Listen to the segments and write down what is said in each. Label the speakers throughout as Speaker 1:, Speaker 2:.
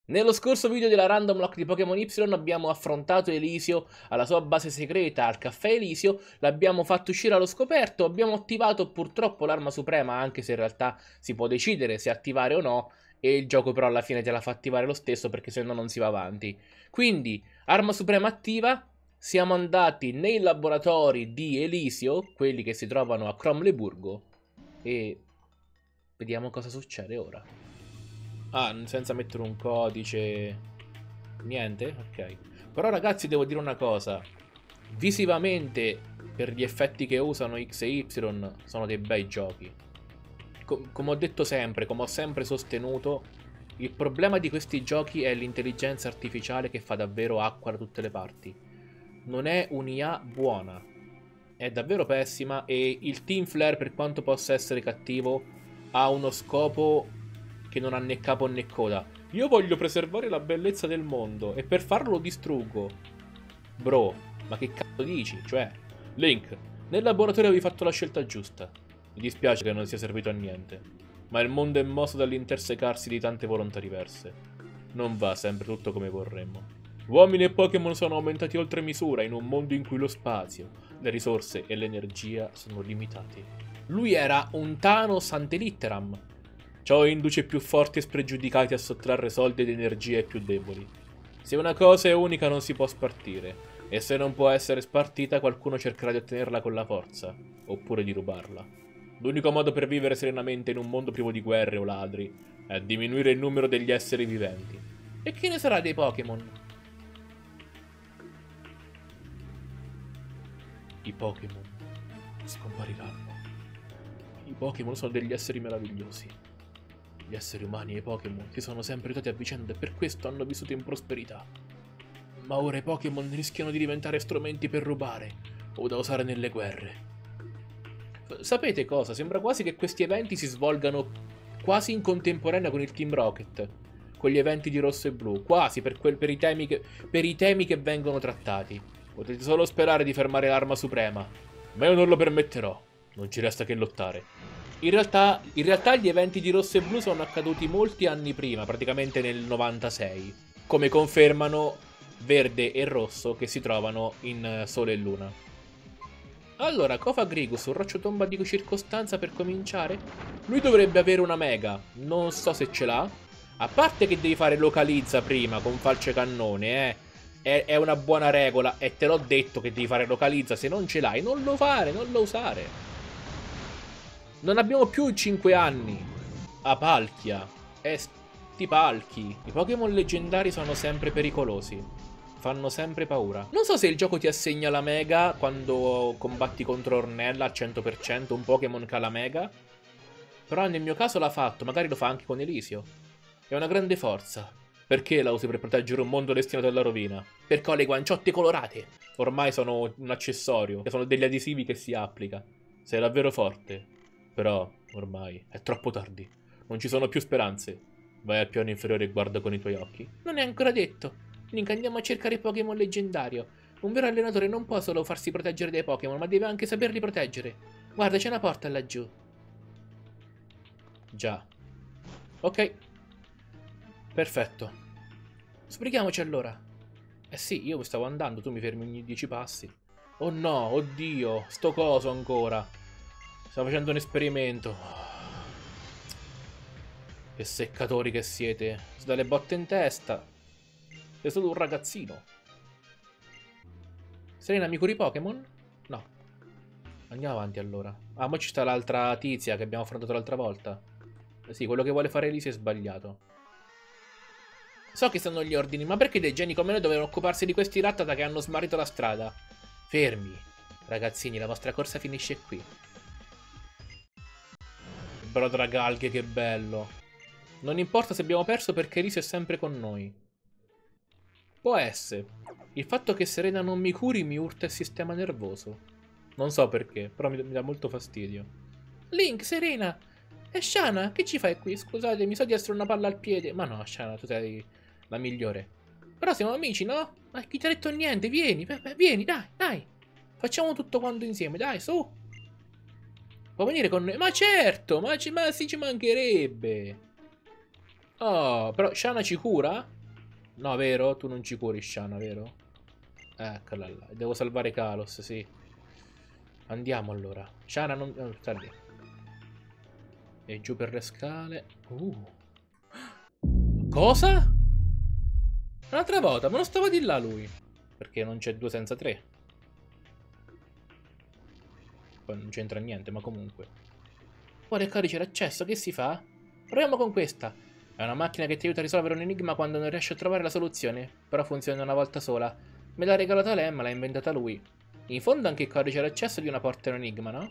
Speaker 1: Nello scorso video della Random Lock di Pokémon Y abbiamo affrontato Elisio alla sua base segreta al caffè Elisio, l'abbiamo fatto uscire allo scoperto, abbiamo attivato purtroppo l'arma suprema, anche se in realtà si può decidere se attivare o no, e il gioco però alla fine te la fa attivare lo stesso perché se no non si va avanti. Quindi, arma suprema attiva, siamo andati nei laboratori di Elisio, quelli che si trovano a Cromleburgo, e vediamo cosa succede ora. Ah, senza mettere un codice. Niente? Ok. Però ragazzi devo dire una cosa. Visivamente, per gli effetti che usano X e Y, sono dei bei giochi. Come ho detto sempre, come ho sempre sostenuto, il problema di questi giochi è l'intelligenza artificiale che fa davvero acqua da tutte le parti. Non è un'IA buona. È davvero pessima e il Team Flare, per quanto possa essere cattivo, ha uno scopo che non ha né capo né coda. Io voglio preservare la bellezza del mondo e per farlo lo distruggo. Bro, ma che cazzo dici? Cioè, Link, nel laboratorio avevi fatto la scelta giusta. Mi dispiace che non sia servito a niente, ma il mondo è mosso dall'intersecarsi di tante volontà diverse. Non va sempre tutto come vorremmo. Uomini e Pokémon sono aumentati oltre misura in un mondo in cui lo spazio, le risorse e l'energia sono limitati. Lui era un Thanos ante litteram. Ciò induce più forti e spregiudicati a sottrarre soldi ed energie ai più deboli. Se una cosa è unica non si può spartire, e se non può essere spartita qualcuno cercherà di ottenerla con la forza, oppure di rubarla. L'unico modo per vivere serenamente in un mondo privo di guerre o ladri è diminuire il numero degli esseri viventi. E che ne sarà dei Pokémon? I Pokémon scompariranno. I Pokémon sono degli esseri meravigliosi. Gli esseri umani e i Pokémon si sono sempre aiutati a vicenda e per questo hanno vissuto in prosperità. Ma ora i Pokémon rischiano di diventare strumenti per rubare o da usare nelle guerre. Sapete cosa? Sembra quasi che questi eventi si svolgano quasi in contemporanea con il Team Rocket, con gli eventi di Rosso e Blu, quasi per i temi che vengono trattati. Potete solo sperare di fermare l'arma suprema, ma io non lo permetterò. Non ci resta che lottare. In realtà gli eventi di Rosso e Blu sono accaduti molti anni prima, praticamente nel 96, come confermano Verde e Rosso che si trovano in Sole e Luna. Allora, Kofa Grigus, un roccio-tomba di circostanza per cominciare? Lui dovrebbe avere una mega, non so se ce l'ha. A parte che devi fare localizza prima con falce cannone, è una buona regola e te l'ho detto che devi fare localizza, se non ce l'hai non lo fare, non lo usare. Non abbiamo più 5 anni. A Palkia. Sti palchi. I Pokémon leggendari sono sempre pericolosi. Fanno sempre paura. Non so se il gioco ti assegna la Mega quando combatti contro Ornella al 100%, un Pokémon che ha la Mega. Però nel mio caso l'ha fatto, magari lo fa anche con Elisio. È una grande forza. Perché la usi per proteggere un mondo destinato alla rovina? Perché ho le guanciotte colorate. Ormai sono un accessorio, che sono degli adesivi che si applica. Sei davvero forte. Però, ormai, è troppo tardi. Non ci sono più speranze. Vai al piano inferiore e guarda con i tuoi occhi. Non è ancora detto. Link, andiamo a cercare Pokémon leggendario. Un vero allenatore non può solo farsi proteggere dai Pokémon, ma deve anche saperli proteggere. Guarda, c'è una porta laggiù. Già. Ok. Perfetto. Sbrighiamoci allora. Eh sì, io stavo andando, tu mi fermi ogni 10 passi. Oh no, oddio, sto coso ancora. Stavo facendo un esperimento. Che seccatori che siete. Si dà le botte in testa. Sei solo un ragazzino. Serena, mi curi Pokémon? No. Andiamo avanti allora. Ah, ma ci sta l'altra tizia che abbiamo affrontato l'altra volta. Sì, quello che vuole fare lì si è sbagliato. So che sono gli ordini, ma perché dei geni come noi dovevano occuparsi di questi rattata che hanno smarrito la strada? Fermi. Ragazzini, la vostra corsa finisce qui. Brodragalghe, che bello. Non importa se abbiamo perso perché Elise è sempre con noi. Può essere. Il fatto che Serena non mi curi mi urta il sistema nervoso. Non so perché, però mi dà molto fastidio. Link, Serena! E Shana, che ci fai qui? Scusate, mi so di essere una palla al piede. Ma no, Shana, tu sei la migliore. Però siamo amici, no? Ma chi ti ha detto niente? Vieni, vieni, dai, dai. Facciamo tutto quanto insieme, dai, su. Può venire con noi? Ma certo, ma sì, ci mancherebbe. Oh, però Shana ci cura? No, vero? Tu non ci curi Shana, vero? Eccola là. Devo salvare Kalos, sì. Andiamo allora. Shana non... sta lì. E giù per le scale. Cosa? Un'altra volta, ma non stava di là lui. Perché non c'è 2 senza 3. Poi non c'entra niente, ma comunque. Quale codice d'accesso? Che si fa? Proviamo con questa. È una macchina che ti aiuta a risolvere un enigma quando non riesci a trovare la soluzione. Però funziona una volta sola. Me l'ha regalata lei, ma l'ha inventata lui. In fondo anche il codice d'accesso di una porta è un enigma, no?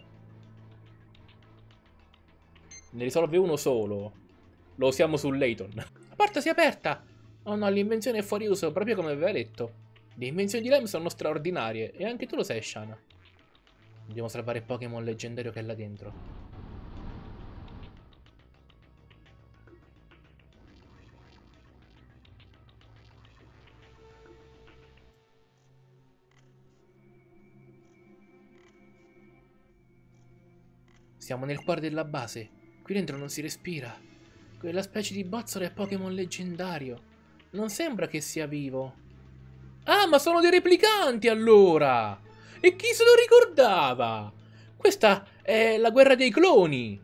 Speaker 1: Ne risolve uno solo. Lo usiamo su Layton. La porta si è aperta! Oh no, l'invenzione è fuori uso, proprio come aveva detto. Le invenzioni di Lem sono straordinarie, e anche tu lo sai, Shana. Dobbiamo salvare il Pokémon leggendario che è là dentro. Siamo nel cuore della base. Qui dentro non si respira. Quella specie di bozzolo è Pokémon leggendario. Non sembra che sia vivo. Ah, ma sono dei replicanti allora! E chi se lo ricordava? Questa è la guerra dei cloni.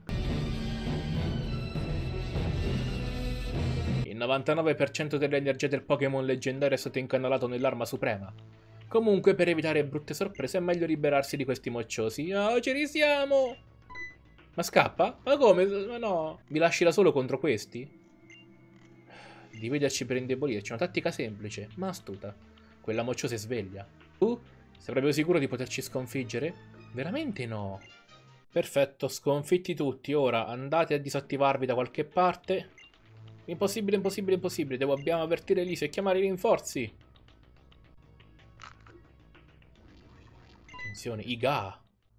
Speaker 1: Il 99% dell'energia del Pokémon leggendario è stato incanalato nell'arma suprema. Comunque, per evitare brutte sorprese, è meglio liberarsi di questi mocciosi. Oh, ci risiamo! Ma scappa? Ma come? Ma no. Mi lasci da solo contro questi? Dividerci per indebolirci. Una tattica semplice, ma astuta. Quella mocciosa è sveglia. Tu? Sei proprio sicuro di poterci sconfiggere? Veramente no. Perfetto, sconfitti tutti. Ora andate a disattivarvi da qualche parte. Impossibile, impossibile, impossibile. Dobbiamo avvertire Elise e chiamare i rinforzi. Attenzione, Iga.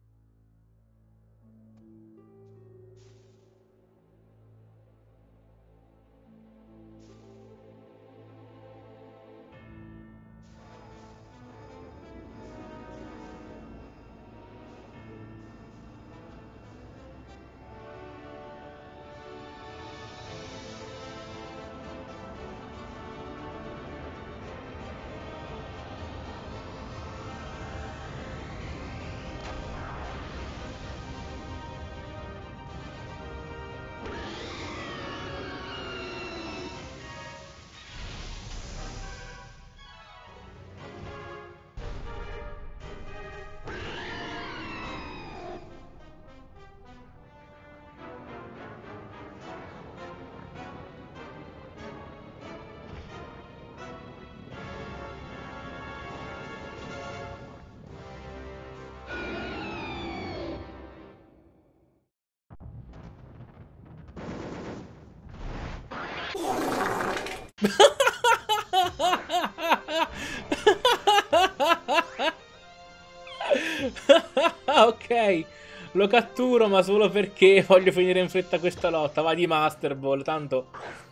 Speaker 1: Ok, lo catturo ma solo perché voglio finire in fretta questa lotta. Va di Master Ball, tanto.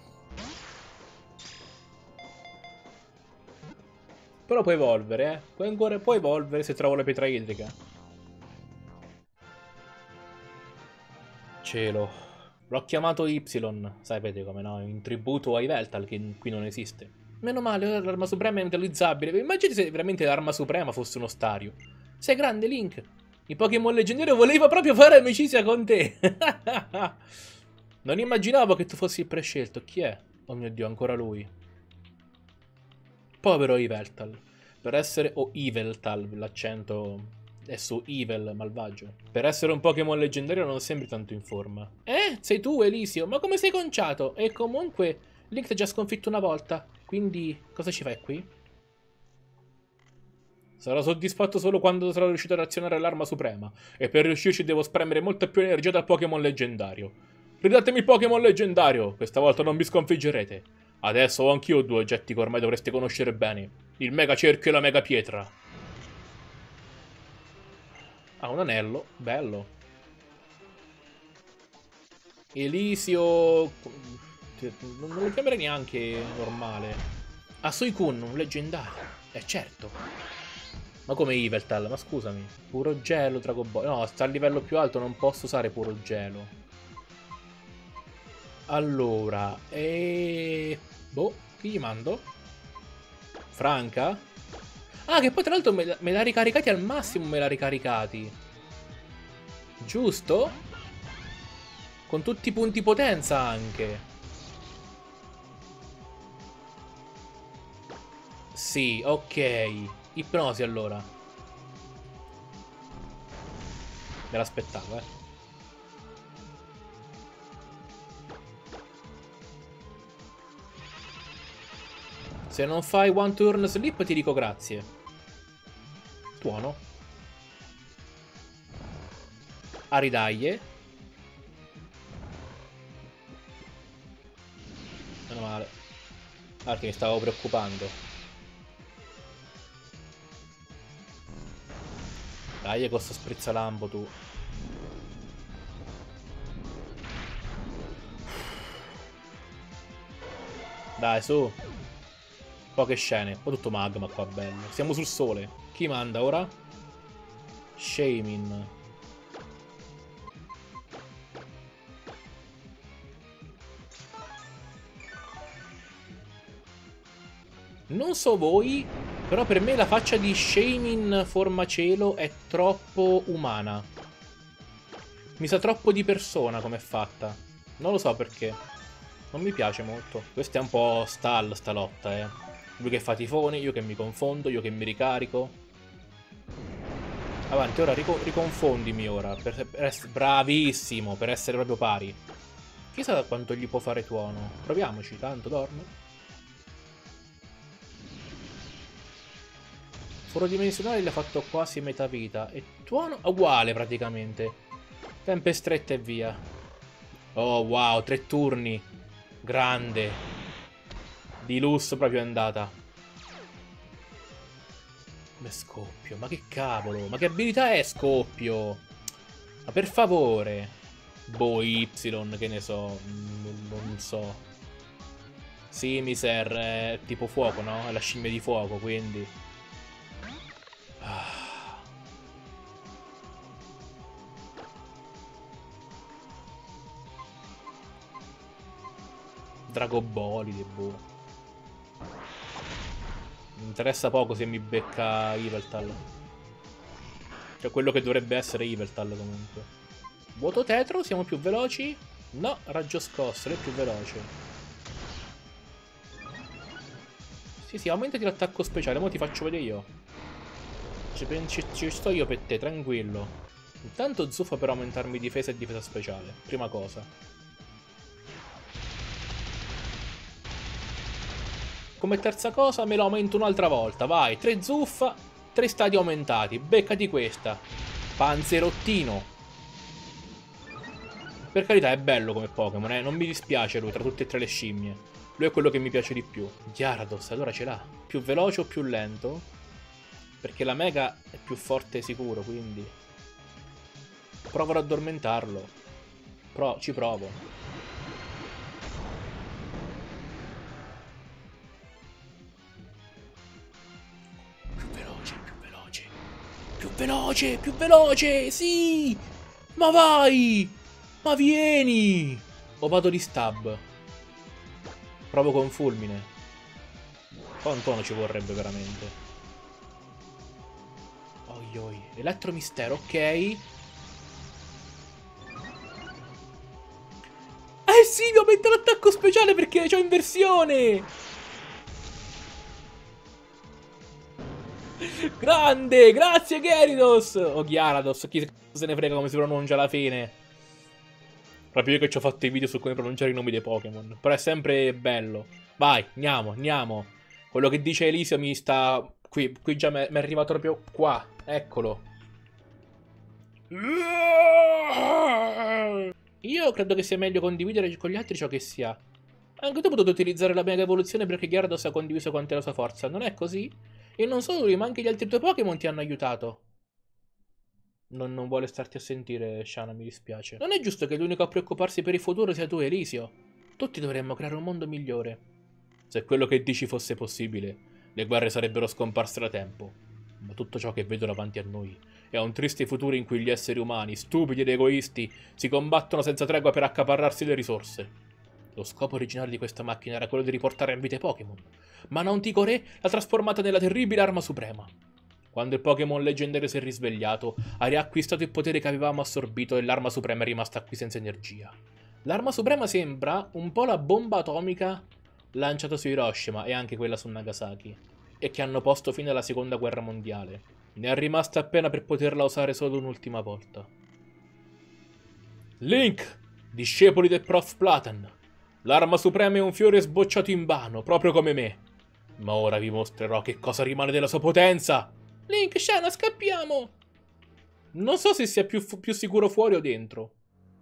Speaker 1: Però puoi evolvere, eh. Puoi evolvere se trovo la pietra idrica. Cielo. L'ho chiamato Y, sapete come no? In tributo ai Veltal, che qui non esiste. Meno male, ora l'arma suprema è inutilizzabile. Immagini se veramente l'arma suprema fosse uno stario. Sei grande, Link. Il Pokémon leggendario voleva proprio fare amicizia con te. Non immaginavo che tu fossi il prescelto. Chi è? Oh mio Dio, ancora lui. Povero Yveltal. Per essere... o Yveltal, l'accento è su Evil, malvagio. Per essere un Pokémon leggendario non sembri tanto in forma. Sei tu, Elisio? Ma come sei conciato? E comunque, Link ti ha già sconfitto una volta. Quindi, cosa ci fai qui? Sarò soddisfatto solo quando sarò riuscito ad azionare l'arma suprema. E per riuscirci devo spremere molta più energia dal Pokémon leggendario. Ridatemi il Pokémon leggendario! Questa volta non mi sconfiggerete. Adesso ho anch'io 2 oggetti che ormai dovreste conoscere bene. Il Mega Cerchio e la Mega Pietra. Ah, un anello. Bello. Elisio... non lo chiamerei neanche normale. Ah, Suicune, un leggendario. Certo. Ma come Yveltal? Ma scusami. Puro gelo, Dragon Ball. No, sta a livello più alto, non posso usare puro gelo. Allora, boh, chi gli mando? Franca? Ah, che poi tra l'altro me l'ha ricaricati al massimo, me l'ha ricaricati. Giusto? Con tutti i punti potenza anche. Sì, ok. Ipnosi allora. Me l'aspettavo, eh. Se non fai one turn slip ti dico grazie. Tuono. Aridaglie. Meno male. Perché mi stavo preoccupando. Dai con sto sprizzalampo tu. Dai su. Poche scene. Poi tutto magma qua bello. Siamo sul sole. Chi manda ora? Shamin. Non so voi, però per me la faccia di Shamin Formacielo è troppo umana. Mi sa troppo di persona come è fatta. Non lo so perché. Non mi piace molto. Questa è un po' stall sta lotta, eh. Lui che fa tifoni, io che mi confondo, io che mi ricarico. Avanti, ora riconfondimi ora. Bravissimo, per essere proprio pari. Chissà quanto gli può fare tuono. Proviamoci, tanto dorme. Foro dimensionale l'ha fatto quasi metà vita. E tuono uguale praticamente. Tempe strette e via. Oh wow, 3 turni. Grande. Di lusso proprio è andata. Come scoppio. Ma che cavolo. Ma che abilità è scoppio? Ma per favore. Boh, Y, che ne so. Non so. Sì, Miser è tipo fuoco, no? È la scimmia di fuoco, quindi. Dragobolide, boh. Mi interessa poco se mi becca Yveltal. Cioè quello che dovrebbe essere Yveltal comunque. Vuoto tetro, siamo più veloci? No, raggio scosso, è più veloce. Sì, sì, aumentati l'attacco speciale, ora ti faccio vedere io. Ci sto io per te, tranquillo. Intanto zuffa per aumentarmi difesa e difesa speciale. Prima cosa. Come terza cosa me lo aumento un'altra volta. Vai, 3 zuffa, 3 stadi aumentati. Beccati questa. Panzerottino. Per carità è bello come Pokémon, non mi dispiace lui tra tutte e tre le scimmie. Lui è quello che mi piace di più. Gyarados, allora ce l'ha. Più veloce o più lento? Perché la Mega è più forte sicuro, quindi... Provo ad addormentarlo. Ci provo. Più veloce, più veloce. Più veloce, più veloce, sì! Ma vai! Ma vieni! O vado di stab? Provo con fulmine. Qua un tono ci vorrebbe veramente. Oi oi. Elettromistero, ok. Eh sì, mi aumenta l'attacco speciale perché c'ho inversione! Grande! Grazie Gyarados! O Gyarados, chi se ne frega come si pronuncia alla fine. Proprio io che ci ho fatto i video su come pronunciare i nomi dei Pokémon. Però è sempre bello. Vai, andiamo, andiamo. Quello che dice Elisio mi sta... Qui già mi è arrivato proprio qua. Eccolo. Io credo che sia meglio condividere con gli altri ciò che si ha. Anche tu hai potuto utilizzare la mega evoluzione perché Gyarados ha condiviso quanta è la sua forza, non è così? E non solo lui, ma anche gli altri tuoi Pokémon ti hanno aiutato. Non vuole starti a sentire, Shana, mi dispiace. Non è giusto che l'unico a preoccuparsi per il futuro sia tu, Elisio. Tutti dovremmo creare un mondo migliore. Se quello che dici fosse possibile, le guerre sarebbero scomparse da tempo. Ma tutto ciò che vedo davanti a noi è un triste futuro in cui gli esseri umani, stupidi ed egoisti, si combattono senza tregua per accaparrarsi le risorse. Lo scopo originale di questa macchina era quello di riportare a vita i Pokémon, ma Nautico Re l'ha trasformata nella terribile arma suprema. Quando il Pokémon leggendario si è risvegliato, ha riacquistato il potere che avevamo assorbito e l'arma suprema è rimasta qui senza energia. L'arma suprema sembra un po' la bomba atomica lanciata su Hiroshima e anche quella su Nagasaki, e che hanno posto fine alla seconda guerra mondiale. Ne è rimasta appena per poterla usare solo un'ultima volta. Link, discepoli del Prof Platan. L'arma suprema è un fiore sbocciato in vano, proprio come me. Ma ora vi mostrerò che cosa rimane della sua potenza. Link, Shana, scappiamo! Non so se sia più sicuro fuori o dentro.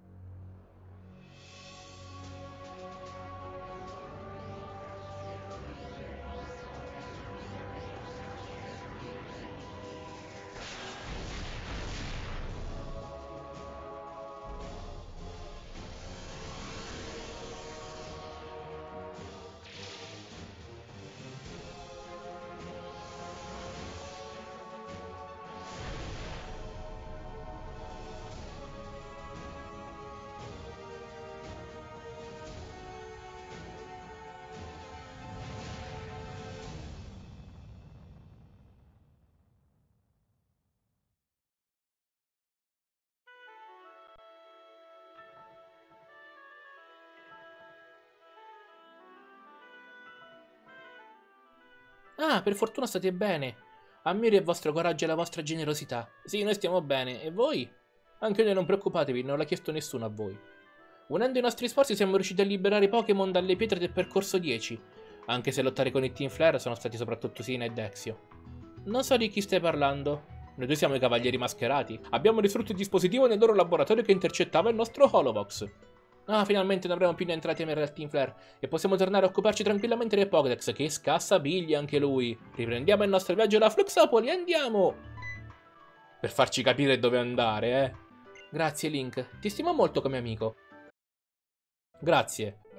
Speaker 1: Ah, per fortuna state bene. Ammiro il vostro coraggio e la vostra generosità. Sì, noi stiamo bene. E voi? Anche noi, non preoccupatevi, non l'ha chiesto nessuno a voi. Unendo i nostri sforzi siamo riusciti a liberare i Pokémon dalle pietre del percorso 10. Anche se lottare con i Team Flare sono stati soprattutto Sina e Dexio. Non so di chi stai parlando. Noi due siamo i Cavalieri Mascherati. Abbiamo distrutto il dispositivo nel loro laboratorio che intercettava il nostro Holovox. Ah, finalmente non avremo più niente da temere dal Team Flare e possiamo tornare a occuparci tranquillamente del Pokédex, che scassa bigli anche lui. Riprendiamo il nostro viaggio alla Fluxopoli, andiamo! Per farci capire dove andare, eh. Grazie, Link. Ti stimo molto come amico. Grazie.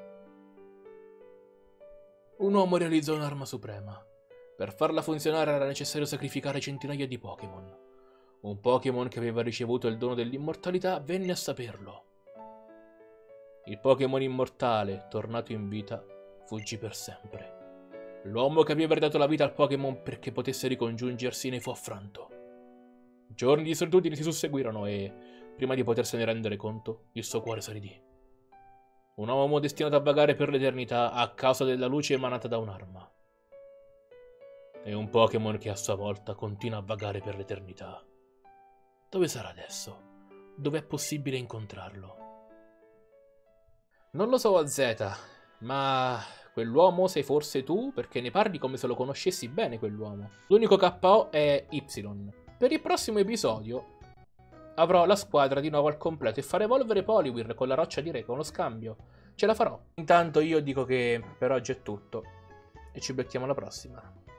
Speaker 1: Un uomo realizzò un'arma suprema. Per farla funzionare era necessario sacrificare centinaia di Pokémon. Un Pokémon che aveva ricevuto il dono dell'immortalità venne a saperlo. Il Pokémon immortale, tornato in vita, fuggì per sempre. L'uomo che aveva dato la vita al Pokémon perché potesse ricongiungersi ne fu affranto. Giorni di solitudine si susseguirono e, prima di potersene rendere conto, il suo cuore s'aridì. Un uomo destinato a vagare per l'eternità a causa della luce emanata da un'arma. E un Pokémon che a sua volta continua a vagare per l'eternità. Dove sarà adesso? Dove è possibile incontrarlo? Non lo so, Z, ma quell'uomo sei forse tu? Perché ne parli come se lo conoscessi bene quell'uomo. L'unico KO è Y. Per il prossimo episodio avrò la squadra di nuovo al completo e fare evolvere Poliwhirl con la roccia di re, con lo scambio. Ce la farò. Intanto io dico che per oggi è tutto e ci becchiamo alla prossima.